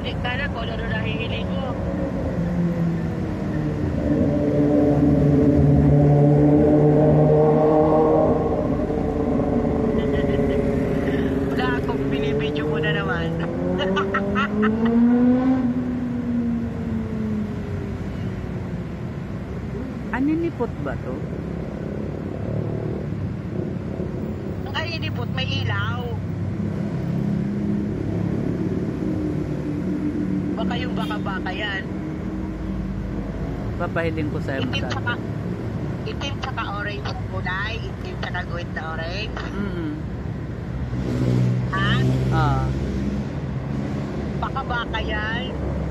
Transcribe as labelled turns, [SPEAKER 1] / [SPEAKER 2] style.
[SPEAKER 1] Eh, kana ko, lalo nahihiling mo. Wala akong binibidyo mo na naman.
[SPEAKER 2] Aninipot ba to?
[SPEAKER 1] Ay, inipot, may ilaw. Baka yung baka-baka yan.
[SPEAKER 2] Papahiling ko sa'yo
[SPEAKER 1] Itim
[SPEAKER 2] masabi.
[SPEAKER 1] saka, itim saka orange ang kulay. Itim saka guhit na orange. Ha?
[SPEAKER 2] Ah,
[SPEAKER 1] Baka-baka yan.